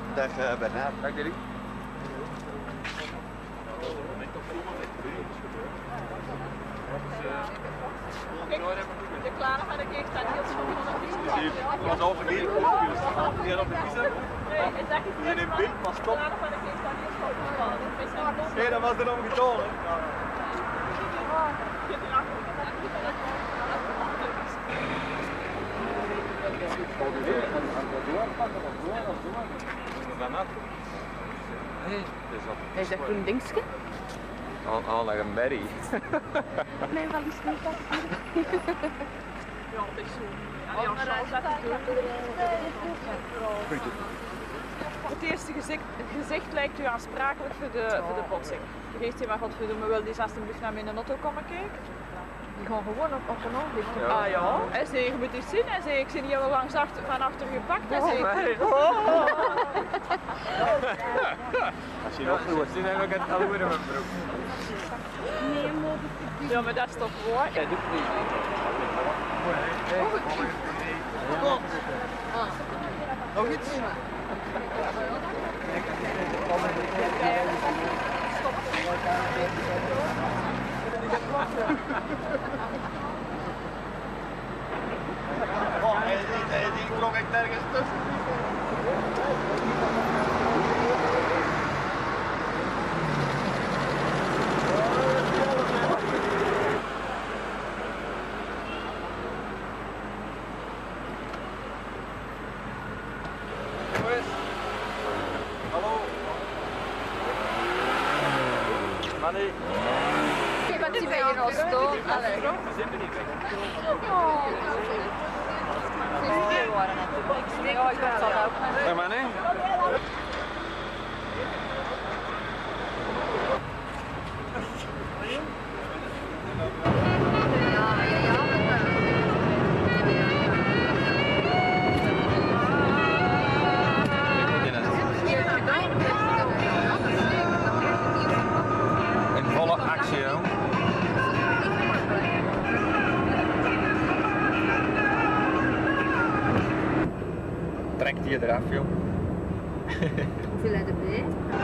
Dag Bernard. Dag Dirk. De klare had ik echt aan heel schoon. Die was overleden. Die had op de kiezer. Nee, dat is Die in beeld, maar stop. klare had ik echt aan heel schoon. Nee, dat was er om getoond. Is dat groen dingetje? Al naar een berry. Nee, wat is niet dat? Ja, het is zo. Ja, Charles laat het doen. Het eerste gezicht lijkt u aansprakelijk voor de botsing. Geeft u maar godverdomme wel die alsjeblieft naar mijn auto komen kijken? Die gaan gewoon op een aanzicht. Ah ja, hij zei je moet iets zien. Hij zei ik zie hier wel langs van achter gepakt. Hij zei Als je nog goed Zien heb ik het alweer in mijn broek. Nee, maar ja, maar dat is toch mooi. Jij doet niet. nog iets? Die klonk ik nergens tussen. Hallo. Manny. wat is bij je al stoom? We zijn er niet weg. Ja, ik ben het al ook. Hey Manny. In volle actie, joh. Trekt hij eraf, joh. Hoeveel heb je erbij?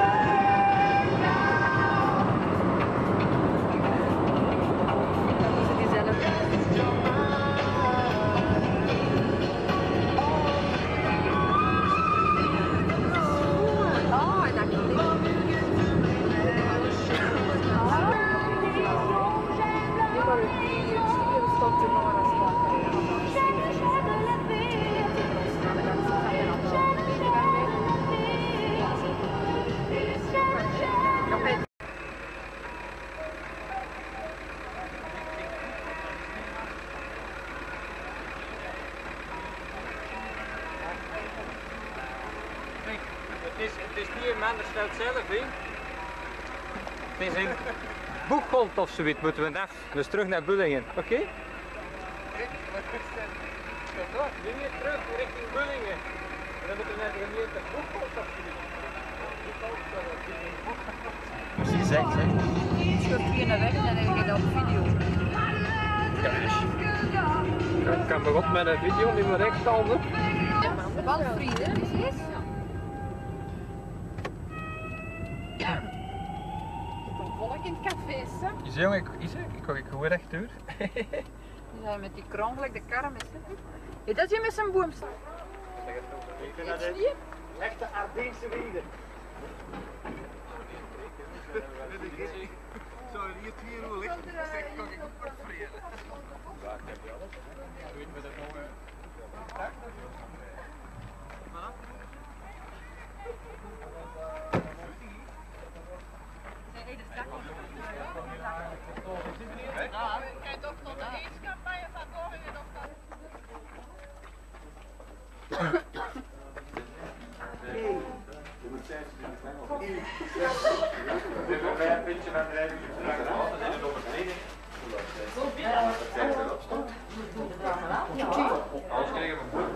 Het is niet een man, dat stelt zelf, hè. Het is een Boegholt of zoiets moeten we af. Dus terug naar Bullingen, oké? Nu weer terug richting Bullingen. En dan moeten we naar de gemeente Boegholt of zoiets. Precies zegt, hè? Schurft hier naar weg en dan heb je dat op video. Ik kan me wat met een video niet meer recht houden. Walfrieden, precies. Volk in het café, hè? Is jong, ik ga gewoon rechtdoor. Die zijn met die krongelijk de karm is, hè? Ja, dat is hier met zijn boom staan. Iets niet? Echte Ardeense vrienden. Zo, hier 2 euro ligt, zeg kan ik ook vervreden. Ja, ik heb je alles. Weet me dat nog? Kijk toch nog de eenscampagne van morgen nog dat. Een puntje van de rijden. Dat is een overtreding. Alles krijgen we goed.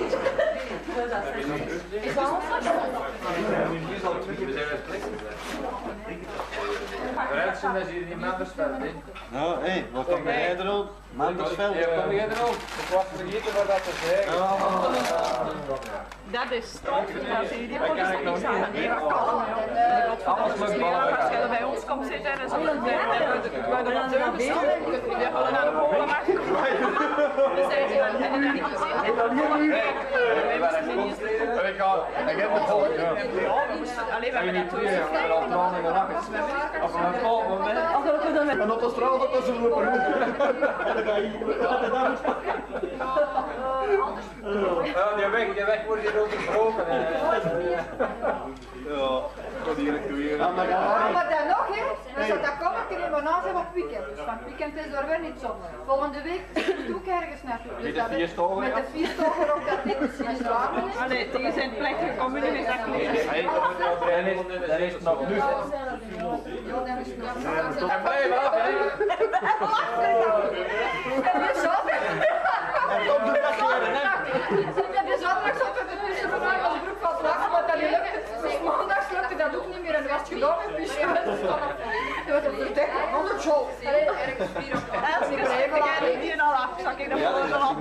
Is dat ons? We zijn het plek. Mensen, dat is hier niet Mandersveld, hè? Nou, hé, wat kom jij er ook? Mandersveld. Ja, kom jij er ook? Ik was vergeten wat dat te zeggen. Dat is stom. Als je die potjes nog niet aan de kalm. Als je er bij ons komt zitten en zo, dan hebben we de deur gestopt. We gaan naar de Polenmarkt. We zijn hier en dan niet gezien. Alleen maar met de En op de straat dat is een loper. Die weg wordt hier ook gebroken. Ja, wat hier ik doe hier. Ja, maar dan nog, hè. Dus dat komen kunnen we na zijn op weekend. Dus van weekend is er weer niet zo. Volgende week moet ik ook ergens naartoe. Dus dat is met de vierstoger op dat ding misschien is waar. Allee, die zijn plek gekomen in dat kleren. Dat is nog nu. Ja, dan is het nog. En blijf af, hè? En weer zo. En op de weg leren, hè? Ja, de zaterdag zat er tussen voor mij als broek van slag, maar dat niet lukt. Dus maandags lukte dat ook niet meer en was het gedaan met pyjama. Je wordt op de dek van de show. Ergens 4 of 5. Als ik er die al af, zak ik de volgende hand.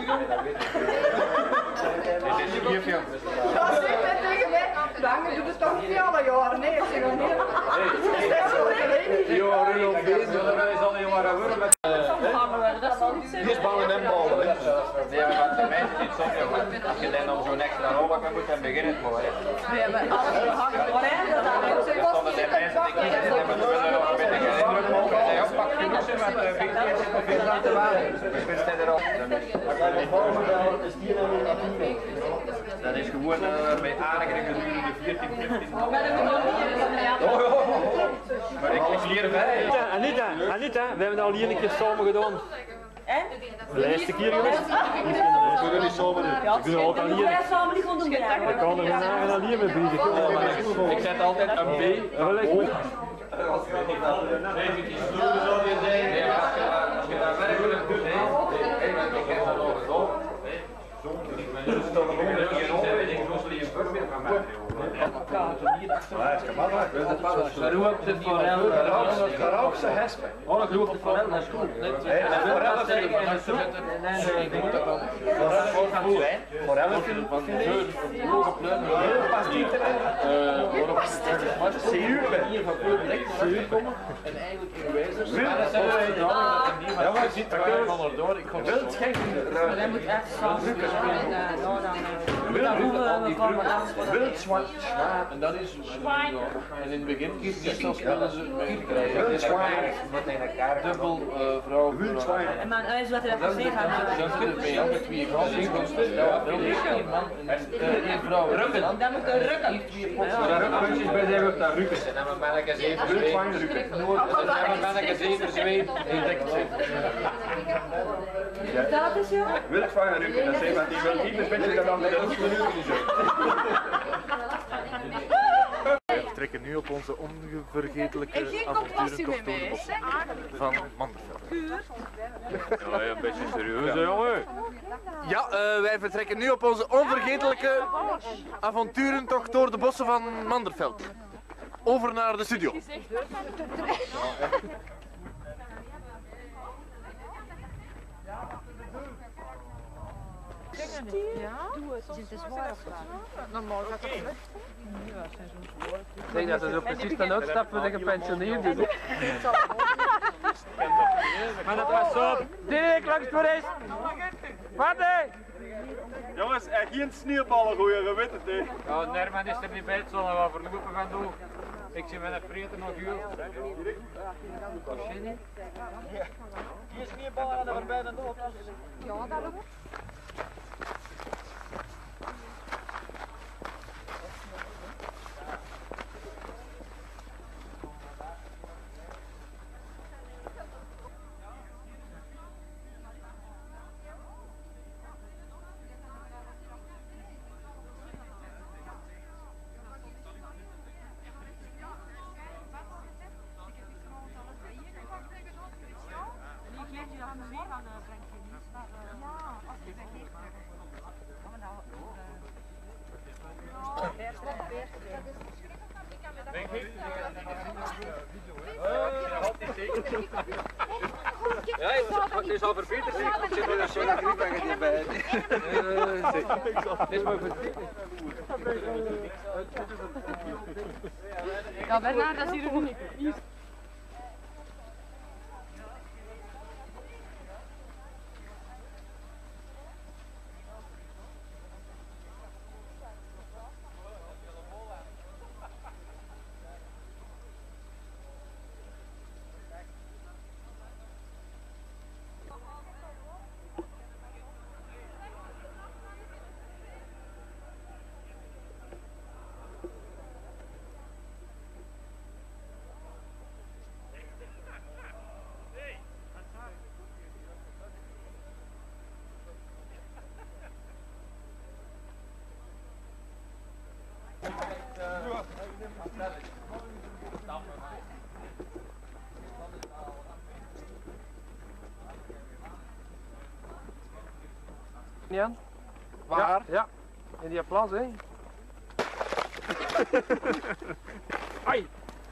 Ja, zeg dat tegen mij. Lange doet het toch niet alle jaren. Nee, ik zeg dat niet. Dat is net zo geleden. Jo, Rudolf Bezen, wij zullen je maar worden met... Hier is bal en hem bal, hè? Nee, maar wat de mensen niet zo veel. Als je dan om zo'n extra rollen kan moet, dan begint het mooi, hè? We hebben alles gehangen. Er stonden de mensen die kiezen en we willen nog een beetje indruk mogen. En hij oppakt genoeg zijn met de BTS op veel laten waren. Dus we staan erop. Dat is gewoon bij aardige gedurende 14, 15. Maar ik leer bij. Anita, we hebben al hier een keer samen gedaan. En? De laatste keer geweest. We kunnen niet zomaar doen. We kunnen ook al hier. samen niet gaan doen. We kan er vandaag al hier mee bezig. Ik zet altijd een B. Wel echt goed. Als je daar werkelijk doet, ik heb dat nog gedaan. Dus dan moet je hier nog een grootste voorbeeld van mij. Ja, is gemakkelijk. Gerookte forel. Gerookte hespen. Oh, een gerookte forel, dat is goed. En forel steken in de soep. Forellen van de deur. Hier van veel direct komen. En eigenlijk in wijze. Ja, maar je ziet dat ik van erdoor. Ik ga wild schenken. Dat moet echt samen Wild zwart. En dat is en in het begin meestal spelen ze met dubbel vrouw. En mijn huis wat hij dat gezien gaat. Dan kunnen we met 2 vrouwen. Ja, wel 1 man en 1 vrouw. Rukken. Dan moet er rukken. Puntjes bij zijn op dat rukken. En dan ben ik eens even zweet. En dan ben ik eens even zweet. Dat is ja. Wildvangen rukken, dat zijn wat die wil niet, dus ben je dan met een We trekken nu op onze onvergetelijke avonturen door de bossen van Manderveld. Ja, een beetje serieus, hè, jongen. Ja, wij vertrekken nu op onze onvergetelijke avonturentocht door de bossen van Manderveld. Over naar de studio. Normaal gaat het lucht. Ik denk dat het zo precies een uitstap voor de gepensioneerden is. Maar dat was op. Dirk, langs voor eens. Wat Jongens, geen sneeuwballen gooien, je weet het hè. Ja, Nerman is er niet bij, het zullen we verlopen gaan doen. Ik zie met een vreten nog uur. Geen sneeuwballen aan de bijna dood. Ja, dat ook. Ja, als ik Ja, het is al verbeterd. Ik zit er zo naar Griepenbergen bij. Het is maar verbeterd. Ja, Bernard, dat is hier nog niet. Jan? Waar? Ja, in die plas, hè? Ai!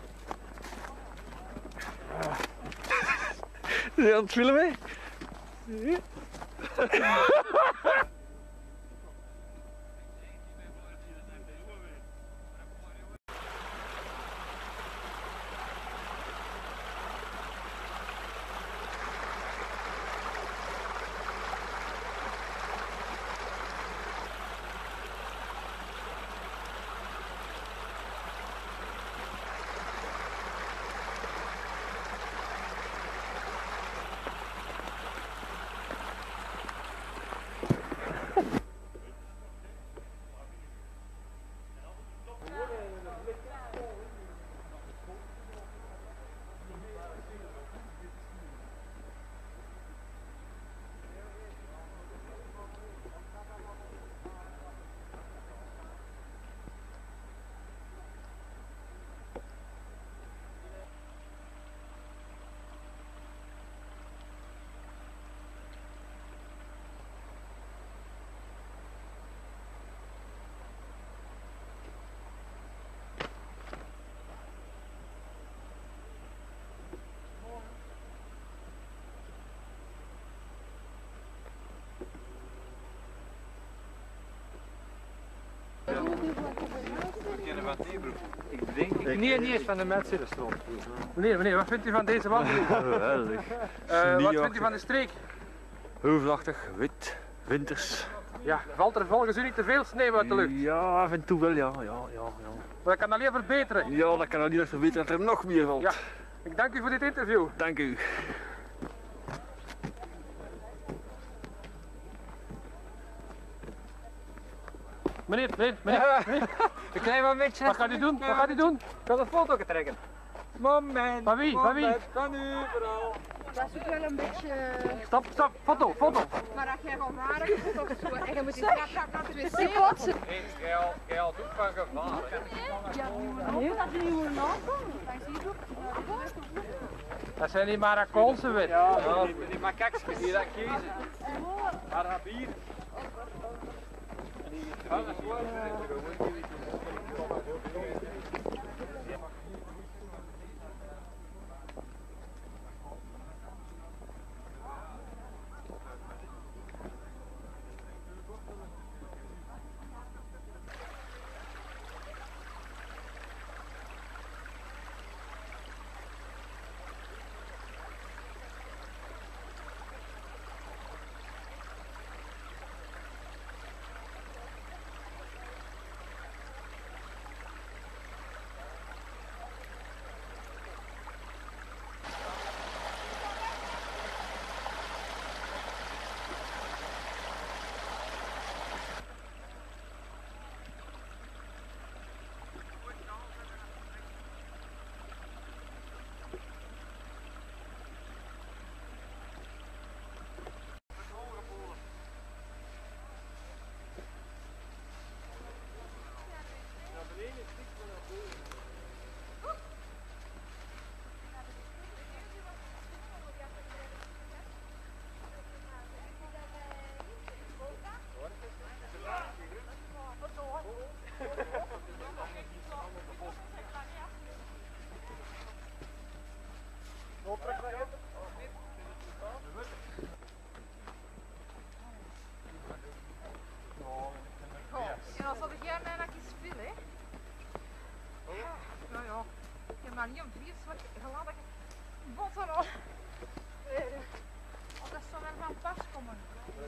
Ben je aan het filmen? Ik denk Nee, niet eens van de Mercedestroom. Meneer, wat vindt u van deze wandeling? Geweldig. Wat vindt u van de streek? Heuvelachtig, wit, winters. Ja, valt er volgens u niet te veel sneeuw uit de lucht? Ja, af en toe wel, ja. Dat kan alleen verbeteren. Ja, dat kan alleen nog verbeteren dat er nog meer valt. Ja, ik dank u voor dit interview. Dank u. Meneer. Een klein momentje. Wat gaat u doen? Wat gaat u doen? Ik wil een foto trekken. Moment. Van wie? Van wie? Van u, vooral. Dat is ook wel een beetje... Stop, foto. Maar als jij van waar komt of zo, en je moet die trap naar het wc. Jij had ook van gevaar. Dat zijn die Marokkaanse wet. Ja, die makakjes die dat kiezen. Maar dat bier. Ja, dat is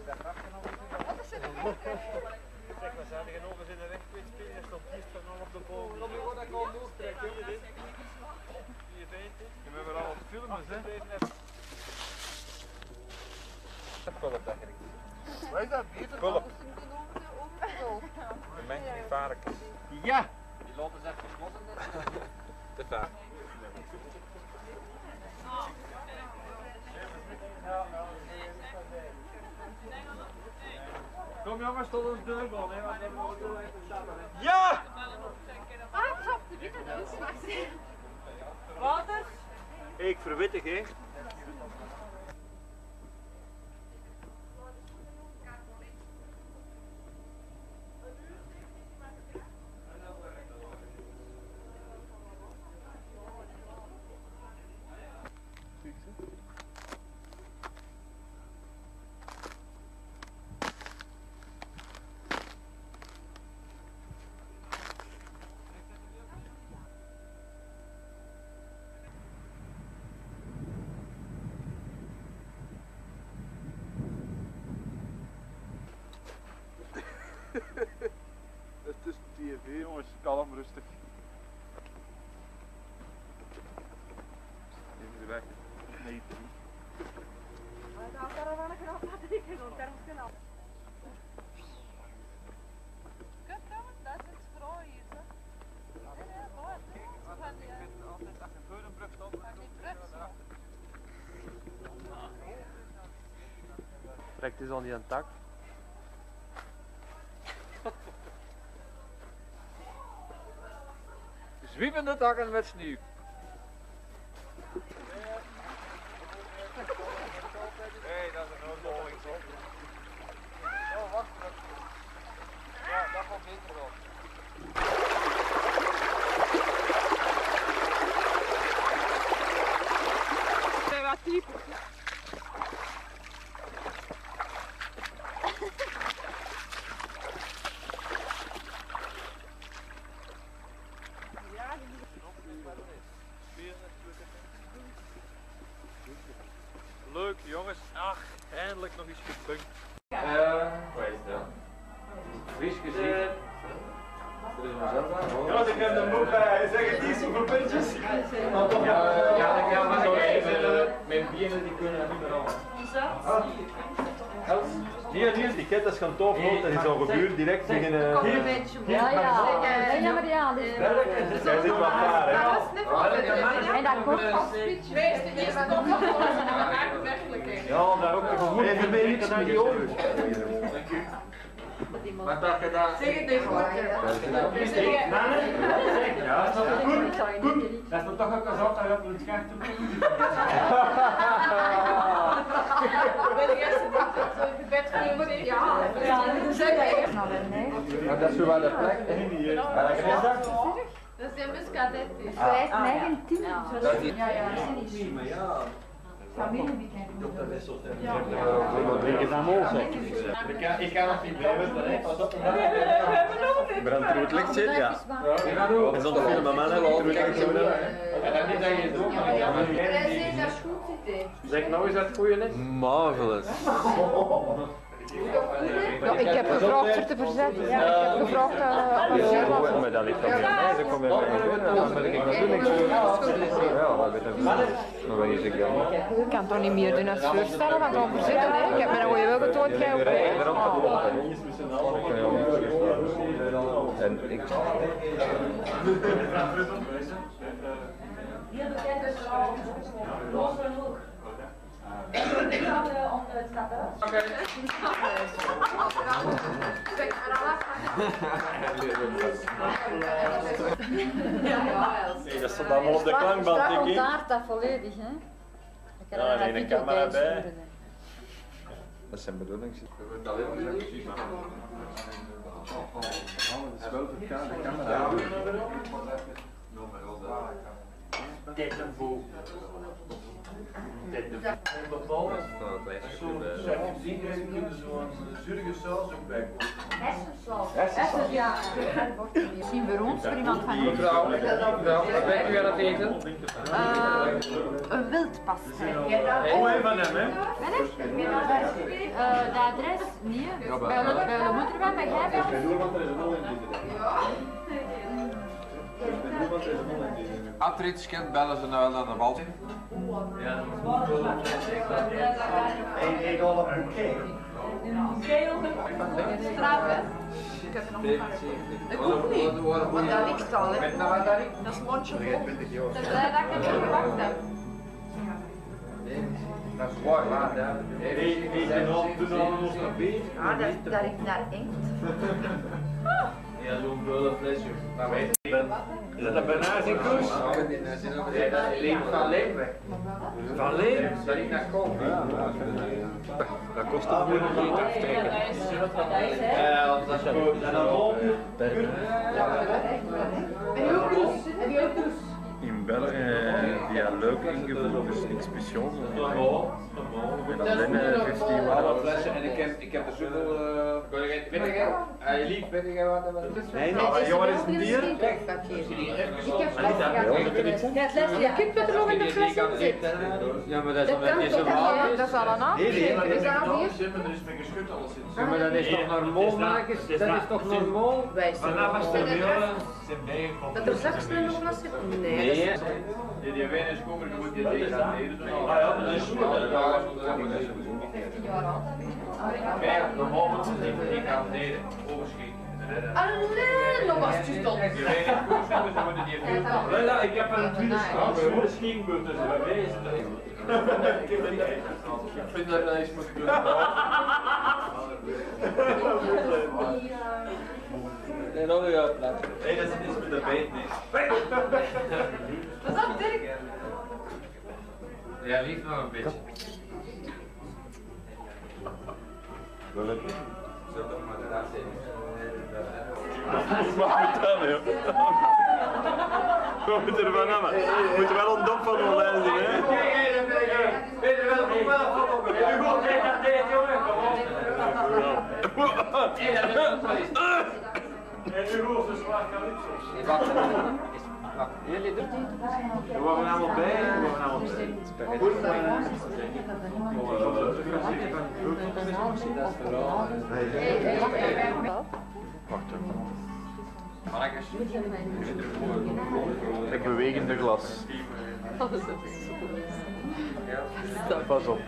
Zeg, we zaten genoeg eens in de weg kwijt spelen, er stond hier van al op de boom. Dan moet je dat gewoon doortrekken, hier dit. Hier weet je. We hebben al wat films, hè. Kulp eigenlijk. Wat is dat? Beter? Kulp. Gemengd met varkens. Ja! Die loten zijn gesloten. Te vaak. Kom jongens, tot ons deurbal, hè? Ja! Water? Ik verwittig, hè. Het is TV, jongens, kalm, rustig. Neem ze weg. Nee, Trekt is al niet aan het tak. Zwiepende takken met sneeuw. Hé, dat is een grote holing, toch? Oh, wacht even. Ja, dat komt beter wel. Zijn wat diep. Leuk, jongens. Ach, eindelijk nog iets gepunkt. Waar is dat? Fries gezien. Ja, ik heb een boek bij. Zeg het niet zoveel puntjes. Ja, maar zo even. Mijn benen die kunnen niet meer aan. Hier, die ket is gaan tof, dat is al gebeurd, direct beginnen. Ja, maar ja, Hij zit wat klaar, hè? en dat kost pas Ja, daar ook te gevoel. Even mee niks naar die oren. Wat dacht je daar? Zeg het even goed. Ja, goed. Dat is toch ook als altijd op het schacht te doen. Maar dat is zo wel de plek. Dat is een muskadet. Ik ga nog niet blijven. Brandt er het licht zit, ja. En zonder film, maar man, wel het licht zo. En dan niet dat je het doet, maar Zeg nou eens dat het goeie is. Marvelous. Ja, ik heb gevraagd voor te verzetten. Ja, ik heb gevraagd Maar dat ligt dan weer mij, dat komt weer mij. Dan ben ik dat doen niks. Ja, dat weet ik. Maar wanneer zeg ik dan? Ik kan toch niet meer doen als voorstellen, want dan verzitten. Hè. Ik heb me nou wel getoond gegeven. En ik... Hier bekend is losse hoek. Ik ga om het stadhuis. Oké. Nee, dat stond allemaal op de klankband, denk ik. Taart dat volledig, hè? Ja, en een camera bij. Dat is zijn bedoeling. Dat wil ik precies maken. Het is wel verkaard, de camera. Dit een boel. Kunnen zo'n zurige saus ook bij kopen. Essens, ja. Zien we ons voor iemand van ons? Mevrouw, wat bent u aan het eten? Een wildpastei. Oh, een van hem, hè? De adres? Nee. Bij de moeder van mijn jij Als er iets kent, bellen ze nou wel naar de wal. Eén dollar boekje. Straat, hè? Ik heb er nog een paar. Ik hoef niet. Want dat ligt al, hè? Dat is mondje vol. Ik ben blij dat ik het niet gewacht heb. Dat is waar, laat hè. Toen hadden we ons nog bezig. Ah, dat riecht naar inkt. Ja, zo'n vuile flesje. Maar weet je, Is dat een banazenkoers? dat leeft van leven. Van Leen? Dat niet naar koop. Dat kost een moeilijk niet aftrekken. Dat is goed. En dan loop je. En je ook dus? In België ja, leuk ingevuld, dus niks speciaals. En dan binnen 15 Alle flessen en ik heb er zoveel. Weet je, lief, weet je wat dat Nee, jongen, is een dier. Ik heb je kunt het er nog in de fles in zitten. Ja, maar dat Dat kan toch wel? Dat is al een afgeschreven. Nee, Dat is al hier. er is mee geschud alleszins. Ja, maar dat is toch normaal, Marcus? Dat is toch normaal? Wij Vanaf als de zijn willen zijn bijgekomen. dat er straks nog was. Nee. Die wijn is komen, je moet je tegen aan heden doen. Ah ja, dat is goed. Kijk, normaal moet ze niet aan heden overschieten. Alleen nog was het juist al. Die wijn is goed, ze moeten die even. Wel, ik heb een tweede schierenbeurt tussen bij mij. Ik vind dat je iets moet doen. Nee, nog niet uitleggen. Nee, dat is iets met de beet niet. Wat is dat, Dirk? Ja, lief nog een beetje. Zullen we maar daar zitten? Wat moet dat, joh? We moeten ervan hebben. We moeten wel ontdop van de lijn zijn, hè? Weet je wel, ik wel een foto op. U moet niet aan dit, jongen. Kom op. En nu hoort de zwaar calypso's. Jullie doen het? We waren allemaal bij. We waren allemaal bij. Marcus. Ik bewegende glas. Pas op.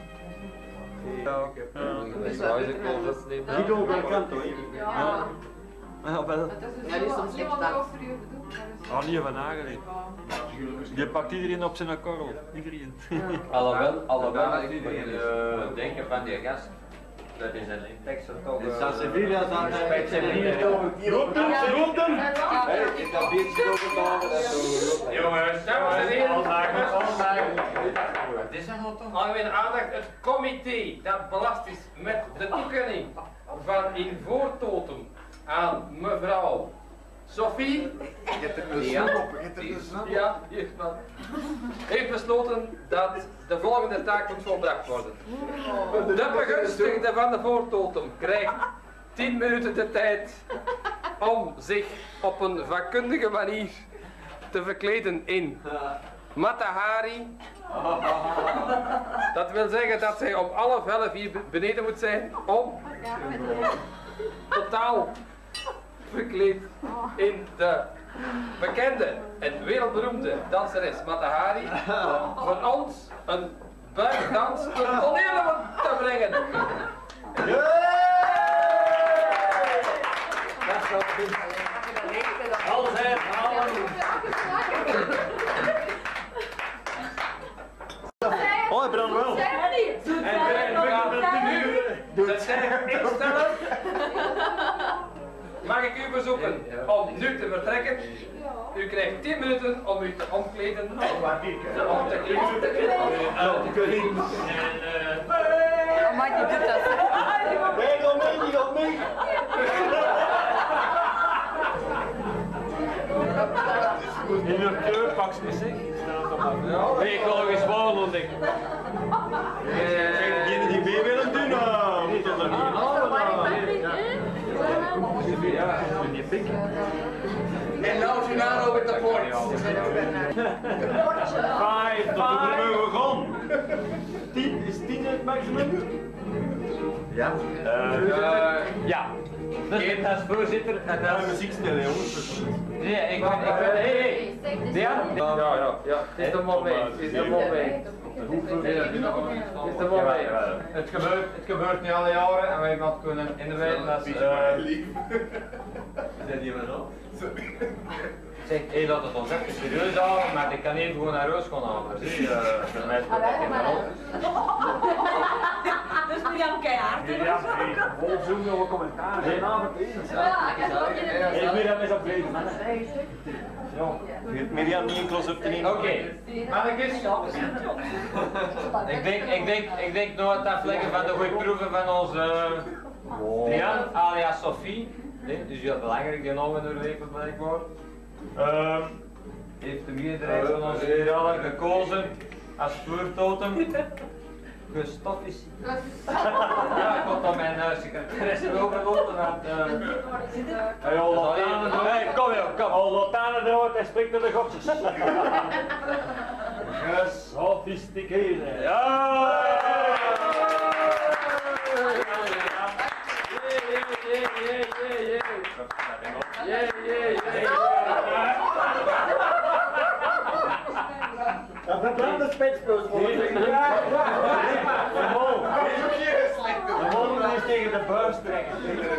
Niet over de kant hoor. Ja, wel. Ja, die is soms slecht daar. Oh nee, Van Hagen. Je pakt iedereen op zijn korrel. Iedereen. Alhoewel ik moet denken van die gast. Dat is een tekst toch. San Sevilla staat Respect zijn bier. Roep hem! Ik dat biertje ook gedaan. Jongens, dames en heren. Dit is algemene aandacht. Het comité dat belast is met de toekenning van in voortotem aan mevrouw Sophie. Je hebt er een snap op. Je hebt er een snap op. Ja, hier man. Heeft besloten dat de volgende taak moet volbracht worden. De begunstigde van de voortotem krijgt 10 minuten de tijd om zich op een vakkundige manier te verkleden in Matahari. Dat wil zeggen dat zij om 11:30 beneden moet zijn om totaal verkleed in de bekende en wereldberoemde danseres Matahari voor ons een buikdans ten toneel te brengen. Alles uit, Oh, hij brandt wel. De tijd instellen. Mag ik u verzoeken om nu te vertrekken? U krijgt 10 minuten om u te omkleden. Om te kleden. Maar die doet dat. Nee, kom mee, die komt mee. In een keurpak is ik. Ik wil nog eens wonen, denk Degenen die mee willen doen, moeten er niet Ja, die pik. en nou Gennaro met de poort. 5, tot hoeveel mogen we gaan? 10, is 10 het maximum? Ja. Ja. Dus als voorzitter en Ja, als... muziek stellen jongens. Nee, ik ben... Hey. Ja? Ja, het is de moment, het is de moment. Het is de moment. Het gebeurt nu alle jaren en wij moeten kunnen inderdaad als... Zijn die wel zo? Zeg, hey, laat het ons even serieus houden, maar ik kan even gewoon naar huis gaan halen. Zie je, voor mij speelt dat geen rol. Dus Mirjam keihard. Ja, vol zo'n nieuwe commentaar. Geen avond Mirjam is op vrede, man. Mirjam niet een close-up te nemen. Oké, mannetjes. Ik denk nog wat afleggen van de goede proeven van onze Drian, alias Sophie. Nee, dus heel belangrijk, die naam in de week blijkbaar. Heeft de meerderheid van onze leraden gekozen als vuurtotem. Gustav is. Ja, ik had aan mijn secretaresse overlopen. Kom joh, kom. Al Lotane eruit en spreekt naar de godjes. Gesofisticeerd. Ja! Dat verbrande spitsproos voor de molen is tegen de buis trekken.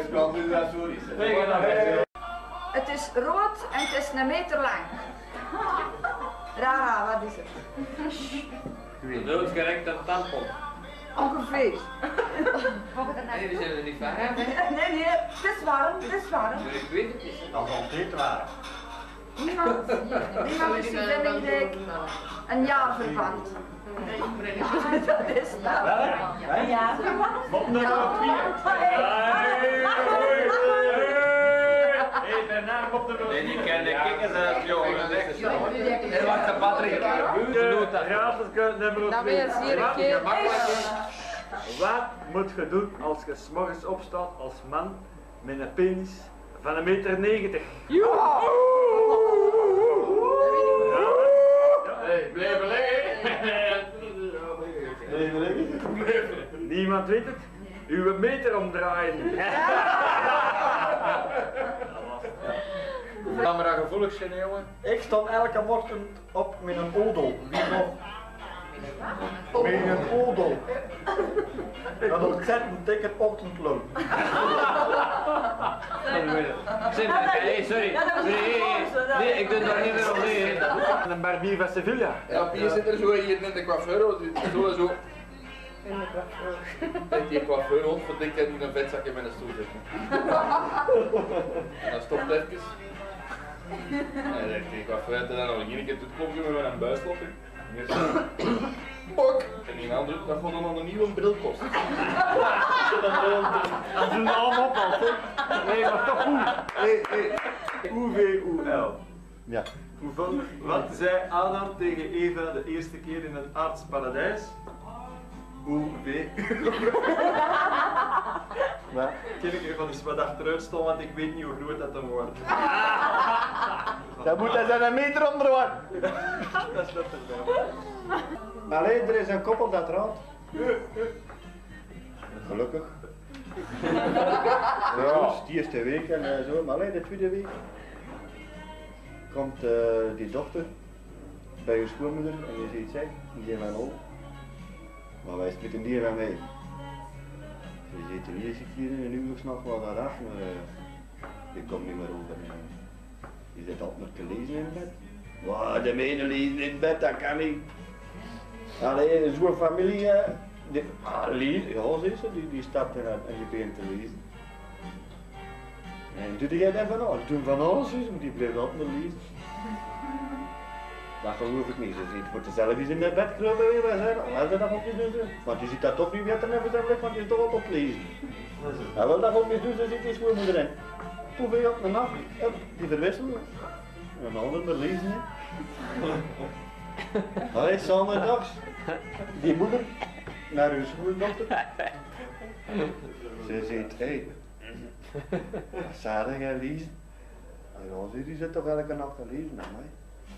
Het is rood en het is een meter lang. Rara, wat is het? Doodgerekt een tampon. Ongeveer. Nee, we zijn er niet van. Nee, het is warm, het is warm. Ik weet het niet. Dat zal dit waren. Niemand is hier denk ik een jaarverband. Dat is nou. Een jaarverband? Wat nummer 4. Hé, daarna op de Nee, die kennen kikkers uit, jongen. En wat de batterij. Raadselske nummer 2. Gemakkelijk. Wat moet je doen als je 's morgens opstaat als man met een penis van 1,90 meter? Hey, blijven liggen. Niemand weet het. Uw meter omdraaien. Camera gevoelig zijn, jongen. Ik stond elke morgen op met een odel. Wie nog? Met een odel. Dat ontzettend dikke ochtendloon. Zeg maar, hey, sorry. Nee, ik doe daar niet meer op mee. En een barbier van Sevilla. Ja, hier zit er zo hier in de coiffeur, zo en zo. Dat die coiffeur onverdikt en die een vetzakje met een stoel zitten. En dan stopt het even. En dan zegt die coiffeur dat dan nog een keer doet, komt met een buislopping. Bok! En die andere, dat gaat dan nog een nieuwe bril kosten. Dat is een naam op al, nee, maar toch goed. UVUL. Ja. Wat zei Adam tegen Eva de eerste keer in het aardsparadijs? UV. Maar kan ik even eens wat achteruit staan, want ik weet niet hoe groot dat dan wordt. Dan moet hij zijn een meter onderweg. Dat is dat erbij. Alleen, er is een koppel dat trouwt. Gelukkig. Ja, het is de eerste week en zo, maar alleen de tweede week komt die dochter bij je schoonmoeder en je ziet zij, die van oh, maar wij spitten die van mij. Je ziet de eerste keer in een uur s'nachts wel dat af, maar je komt niet meer over. Je zit altijd nog te lezen in bed. Wat, de mene lezen in bed, dat kan niet. Alleen zo'n familie, ja, die stapt eruit en je begint te lezen. En doe jij dat van alles? Doen van alles, want die blijft altijd maar lezen. Dat geloof ik niet, ze ziet voor jezelf eens in dat bed kruipen weer bij zijn, als ze dat ook niet doen. Want je ziet dat toch niet weer te neven zijn, want je is toch altijd op lezen. Hij wil dat ook niet doen, ze zit die schoonmoeder in. Toen ben je op de nacht, die verwisselen. En de ander maar lezen. Allee, zondags. Die moeder naar uw schooldochter. Ze zegt, hé, zaterdag gaan lezen. En Rosie die zit toch elke nacht te lezen naar mij.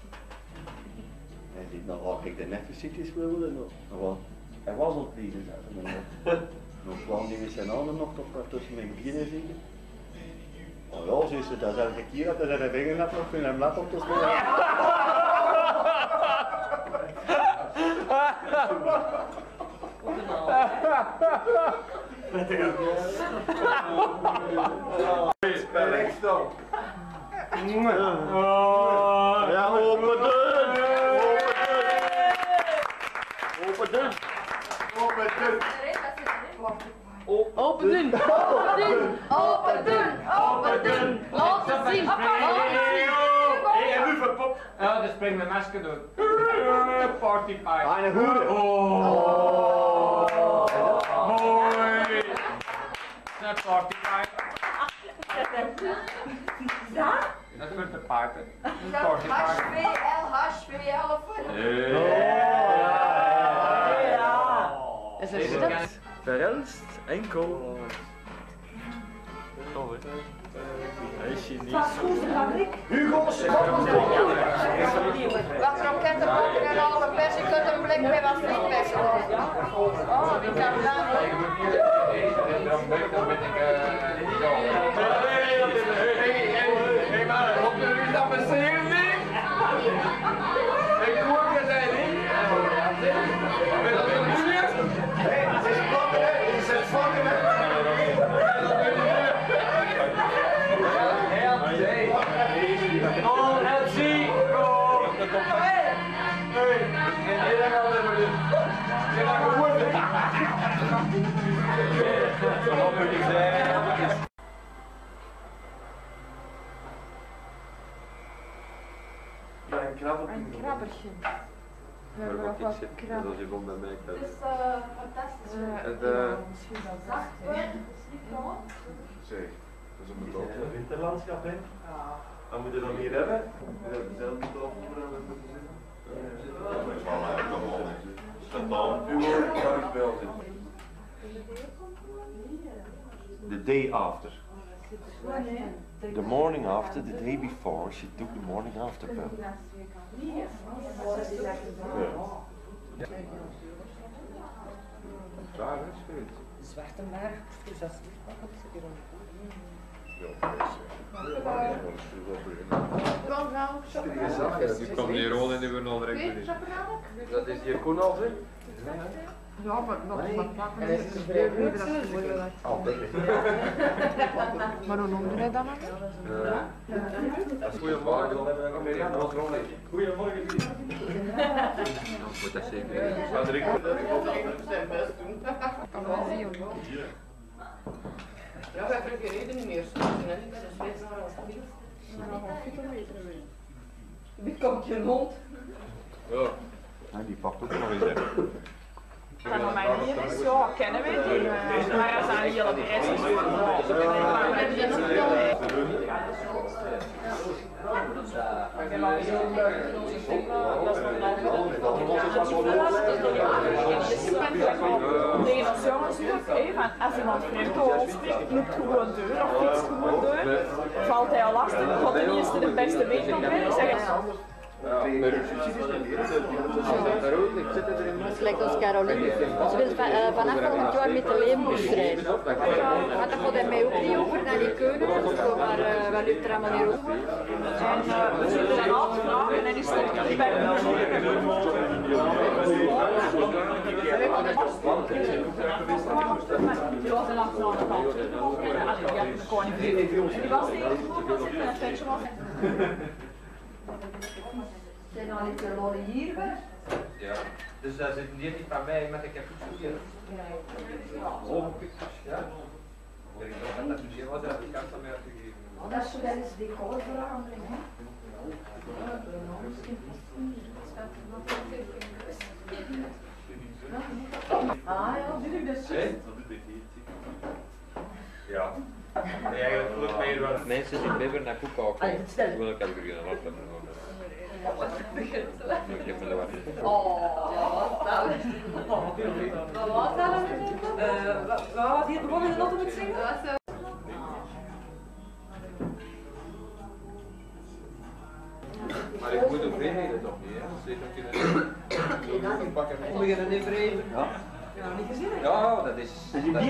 Hij ziet nog wat ik de nefficietjes wilde nog. Hij was op het lezen, nog kwam die met zijn handen nog toch tussen mijn benen zitten. Oh ja, ze is het dat elke keer dat hij zijn vinger net nog in hem lap op te slaan. Ja, open deur! Open deur! Open deur! Open doen, open doen, open doen, open doen. Laten zien, Hé, en nu verpop. Ja, dat springt mijn masker door. Partypie. Ah, een goede! Mooi. Een partypie. Dat wordt de paarden. HVL of wat? Is het dat? Verhelst enkel. Hij is Chinees. Hugo's! Wat kroketten maken en alle pers, je kunt een blik bij wat frietpersen. Oh, wie kan dat? Hé, maar op de rug dat we zeer niet. Ik hoor je zijn niet. Met dat in de muur. Hé, het is plakken, hè? Het is vlakken, hè? Oh, Elsie! Kom! Een krabbertje. We hebben nog wat krabben. je komt bij mij Het is fantastisch. Misschien wel zacht. Zeg, dat is een bedoeld. Winterlandschap, hè? Dan moet je dat hier hebben. Je hebt dezelfde tafel moeten zitten. The day after. The morning after, the day before, she took the morning after pill. Klaar, hè? Schreeuwt. Zwarte merk, dus dat is niet wat ze doen. Nu komt die rol en die wordt nog direct erin. Dat is hier Koenhoff, hè? Ja, maar wat pakken we is weer maar hoe noemde hij dat dan? Goedemorgen. Goedemorgen. Moet dat zeker. Ga direct. Kan wel zien. Ja, wij hebben geen reden niet meer. Dat is steeds naar ons. Wie komt je hond? Ja. Die pakt ook nog eens even. En op mijn manier is zo, kennen we die. Maar als aan die hele prijs is tegen ons jongens ook, als iemand vreemd over spreekt, loopt gewoon deur of fixt gewoon deur, valt hij al lastig, gaat de eerste de beste weet nog bij, zeggen Dat is gelijk als Caroline. Ze wil vanaf volgend jaar met de leembus rijden. Maar dan gaat hij mij ook niet over naar die keuken. Maar wat lukt er allemaal niet over? en we zullen dan altijd vragen en die stond bij die was een afstand aan de kant. En die koning. En die was niet Zijn al niet de lolly hier weg? Ja. Dus daar zit hier niet van mij met een capuchon hier. Oh, ja. Ik dacht dat dat hier was, dat ik kan het mij uitgegeven. Dat is tijdens decorverandering, hè? Ah ja, doe ik dus. Ja. Nee, eigenlijk voel ik mij hier wel. Mensen die bibberen naar koek Allee, stel. wil ik even beginnen. Wacht even. Wat was dat? Wat hier begonnen de noten met zingen? Maar ik moet ook vrijheden toch niet, hè? Zeker dat je pakken. We beginnen in vreemd. Ja. Ja, niet gezien. Ja, dat is.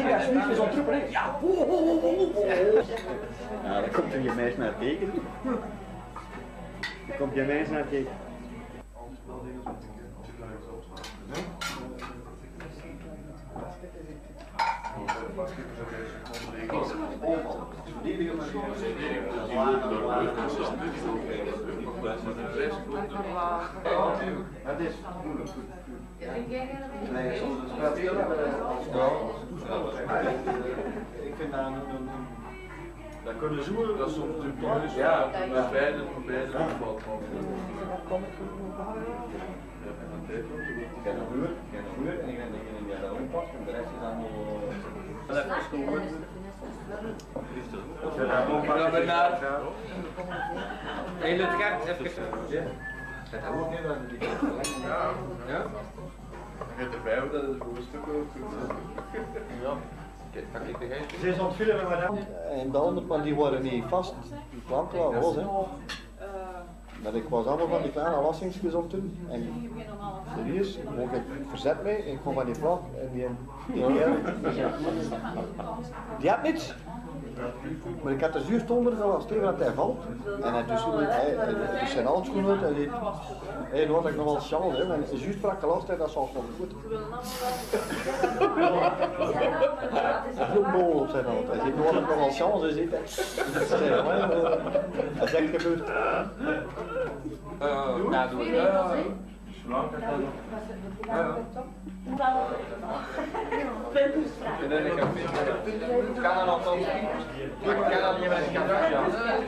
Ja, dan komt er je meisje naar kijken. Dan komt je meisje naar kijken. Het is moeilijk. Nee, soms speelt heel erg. Ik vind dat kunnen zoeken. Dat is soms natuurlijk niet. Ja, met beide voetbal. Ik ken een uur en ik denk dat je niet daarom past, en de rest is allemaal. Even stomen. Hé, Lutger, even. Het hoort niet aan die ja. Ja? Je hebt erbij dat het voor een stuk ook. Ja. Ze is ontvillen met hem. En de andere, maar die worden niet vast. Die kwam klaar los, hè. Maar ik was allemaal van die kleine lastingsjes op toen. En serieus, mocht ik verzet mee en ik kom van die vlag en die had niets. Maar ik had de zuur stonden, dat was tegen dat hij valt. En hij dus zijn handschoenen uit en zei, hé, nu had ik nog wel chance, hè. En zuur sprak de last en dat zal gewoon goed. Hij vloog een bol op zijn hand. Hij zei, nu had ik nog wel chance, hij zei, dat is echt gebeurd. Ja, doe het. En dan ik kan dan altijd maar ik kan dan niet met de camera.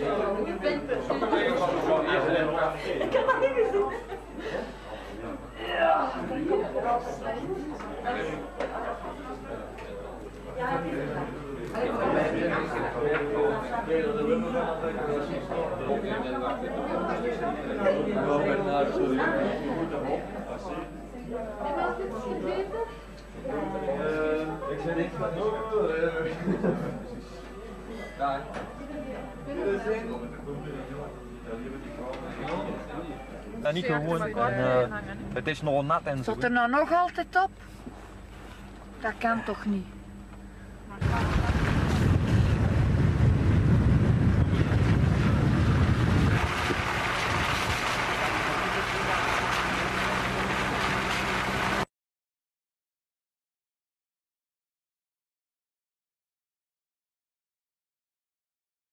Ik heb dat niet gezien. Ja. Ik zei niks van Daar. En niet gewoon, het is nog nat en zo. Zat er nou nog altijd op? Dat kan toch niet?